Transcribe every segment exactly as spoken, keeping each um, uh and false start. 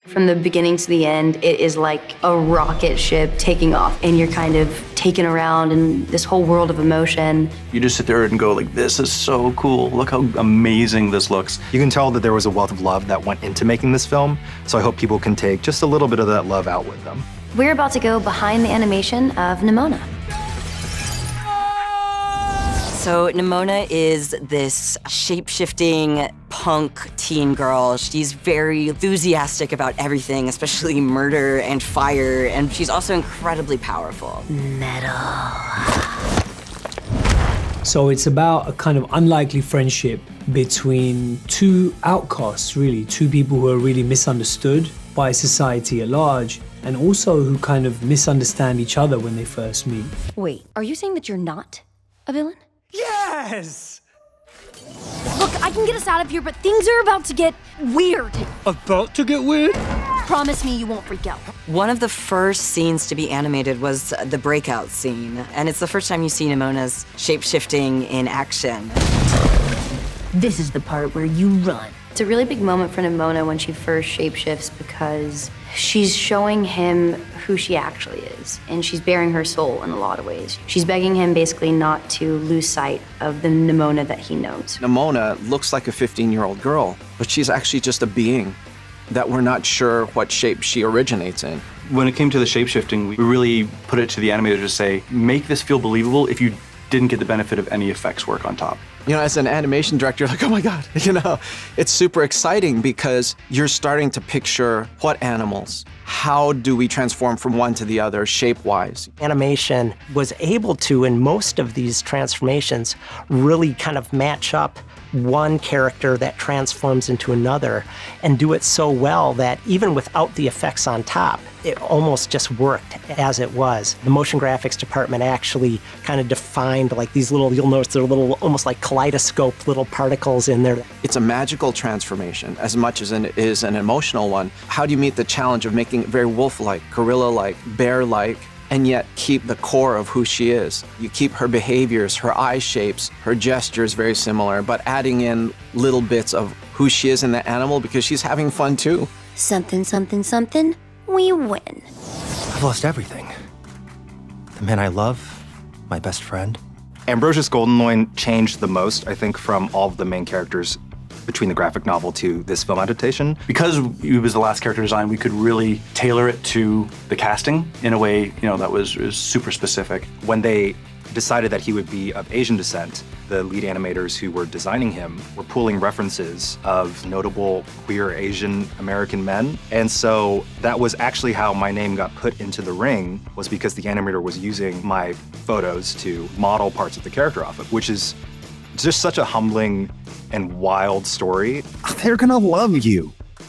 From the beginning to the end, it is like a rocket ship taking off, and you're kind of taken around in this whole world of emotion. You just sit there and go like, this is so cool. Look how amazing this looks. You can tell that there was a wealth of love that went into making this film, so I hope people can take just a little bit of that love out with them. We're about to go behind the animation of Nimona. So Nimona is this shape-shifting punk teen girl. She's very enthusiastic about everything, especially murder and fire, and she's also incredibly powerful. Metal. So it's about a kind of unlikely friendship between two outcasts, really, two people who are really misunderstood by society at large, and also who kind of misunderstand each other when they first meet. Wait, are you saying that you're not a villain? Yes! Look, I can get us out of here, but things are about to get weird. About to get weird? Promise me you won't freak out. One of the first scenes to be animated was the breakout scene, and it's the first time you see Nimona's shape-shifting in action. This is the part where you run. It's a really big moment for Nimona when she first shapeshifts because she's showing him who she actually is, and she's bearing her soul in a lot of ways. She's begging him basically not to lose sight of the Nimona that he knows. Nimona looks like a fifteen-year-old girl, but she's actually just a being that we're not sure what shape she originates in. When it came to the shape-shifting, we really put it to the animator to say, make this feel believable if you didn't get the benefit of any effects work on top. You know, as an animation director, you're like, oh my God, you know, it's super exciting because you're starting to picture what animals, how do we transform from one to the other shape-wise? Animation was able to, in most of these transformations, really kind of match up one character that transforms into another and do it so well that even without the effects on top, it almost just worked as it was. The motion graphics department actually kind of defined like these little, you'll notice they're little, almost like kaleidoscope little particles in there. It's a magical transformation as much as it is an emotional one. How do you meet the challenge of making it very wolf-like, gorilla-like, bear-like, and yet keep the core of who she is? You keep her behaviors, her eye shapes, her gestures very similar, but adding in little bits of who she is in the animal because she's having fun too. Something, something, something, we win. I've lost everything. The man I love, my best friend. Ambrosius Goldenloin changed the most, I think, from all of the main characters between the graphic novel to this film adaptation. Because he was the last character design, we could really tailor it to the casting in a way, you know, that was, was super specific. When they decided that he would be of Asian descent, the lead animators who were designing him were pulling references of notable queer Asian American men. And so that was actually how my name got put into the ring, was because the animator was using my photos to model parts of the character off of, which is just such a humbling and wild story. They're gonna love you.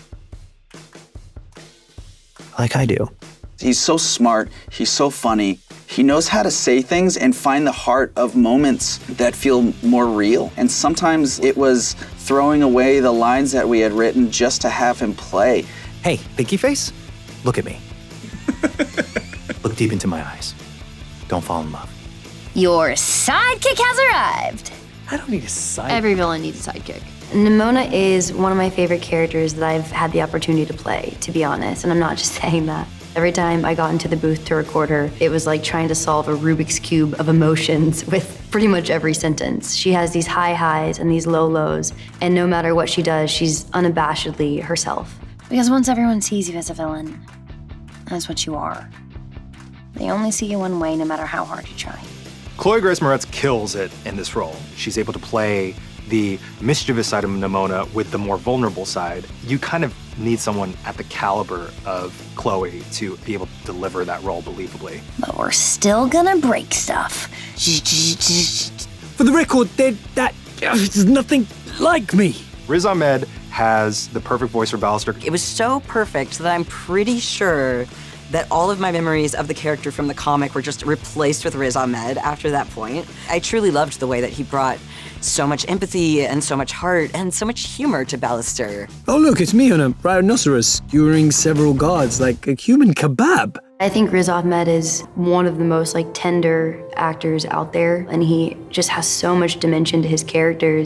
Like I do. He's so smart, he's so funny. He knows how to say things and find the heart of moments that feel more real. And sometimes it was throwing away the lines that we had written just to have him play. Hey, Pinky Face, look at me. Look deep into my eyes. Don't fall in love. Your sidekick has arrived. I don't need a sidekick. Every villain needs a sidekick. Nimona is one of my favorite characters that I've had the opportunity to play, to be honest, and I'm not just saying that. Every time I got into the booth to record her, it was like trying to solve a Rubik's Cube of emotions with pretty much every sentence. She has these high highs and these low lows, and no matter what she does, she's unabashedly herself. Because once everyone sees you as a villain, that's what you are. They only see you one way, no matter how hard you try. Chloë Grace Moretz kills it in this role. She's able to play the mischievous side of Nimona with the more vulnerable side. You kind of need someone at the caliber of Chloë to be able to deliver that role believably. But we're still gonna break stuff. For the record, that, that is nothing like me. Riz Ahmed has the perfect voice for Ballister. It was so perfect that I'm pretty sure that all of my memories of the character from the comic were just replaced with Riz Ahmed after that point. I truly loved the way that he brought so much empathy and so much heart and so much humor to Ballister. Oh look, it's me on a rhinoceros skewering several guards like a human kebab. I think Riz Ahmed is one of the most like tender actors out there, and he just has so much dimension to his characters,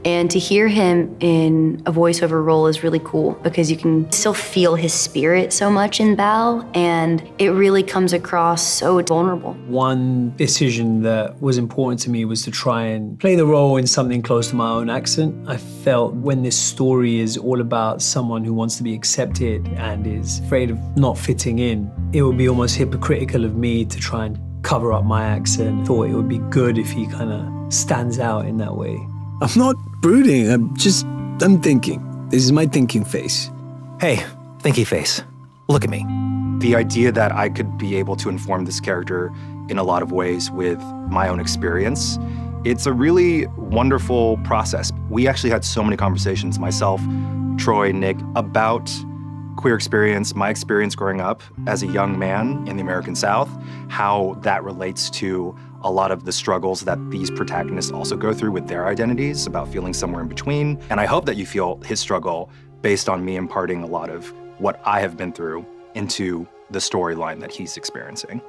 And to hear him in a voiceover role is really cool because you can still feel his spirit so much in Bao, and it really comes across so vulnerable. One decision that was important to me was to try and play the role in something close to my own accent. I felt when this story is all about someone who wants to be accepted and is afraid of not fitting in, it would be almost hypocritical of me to try and cover up my accent. I thought it would be good if he kind of stands out in that way. I'm not brooding, I'm just, I'm thinking. This is my thinking face. Hey, thinky face, look at me. The idea that I could be able to inform this character in a lot of ways with my own experience, it's a really wonderful process. We actually had so many conversations, myself, Troy, Nick, about queer experience, my experience growing up as a young man in the American South, how that relates to a lot of the struggles that these protagonists also go through with their identities, about feeling somewhere in between. And I hope that you feel his struggle based on me imparting a lot of what I have been through into the storyline that he's experiencing.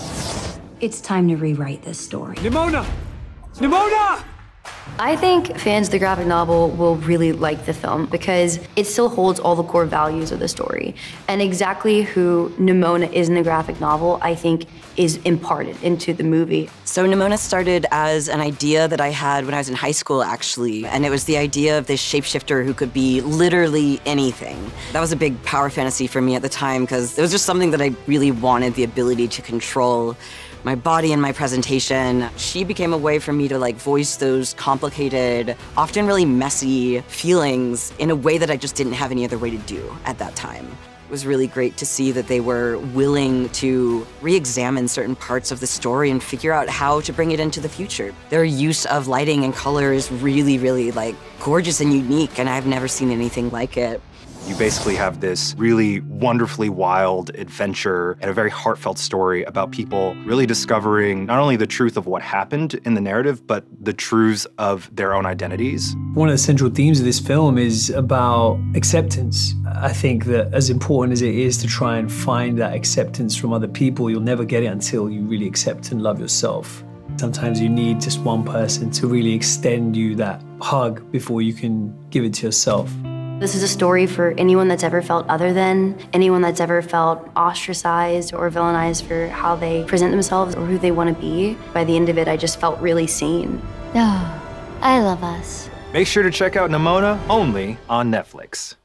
It's time to rewrite this story. Nimona! Nimona! I think fans of the graphic novel will really like the film because it still holds all the core values of the story. And exactly who Nimona is in the graphic novel, I think, is imparted into the movie. So Nimona started as an idea that I had when I was in high school, actually. And it was the idea of this shapeshifter who could be literally anything. That was a big power fantasy for me at the time because it was just something that I really wanted the ability to control my body and my presentation. She became a way for me to like voice those complicated, often really messy feelings in a way that I just didn't have any other way to do at that time. It was really great to see that they were willing to re-examine certain parts of the story and figure out how to bring it into the future. Their use of lighting and color is really, really like gorgeous and unique, and I've never seen anything like it. You basically have this really wonderfully wild adventure and a very heartfelt story about people really discovering not only the truth of what happened in the narrative, but the truths of their own identities. One of the central themes of this film is about acceptance. I think that as important as it is to try and find that acceptance from other people, you'll never get it until you really accept and love yourself. Sometimes you need just one person to really extend you that hug before you can give it to yourself. This is a story for anyone that's ever felt other than, anyone that's ever felt ostracized or villainized for how they present themselves or who they want to be. By the end of it, I just felt really seen. Oh, I love us. Make sure to check out Nimona only on Netflix.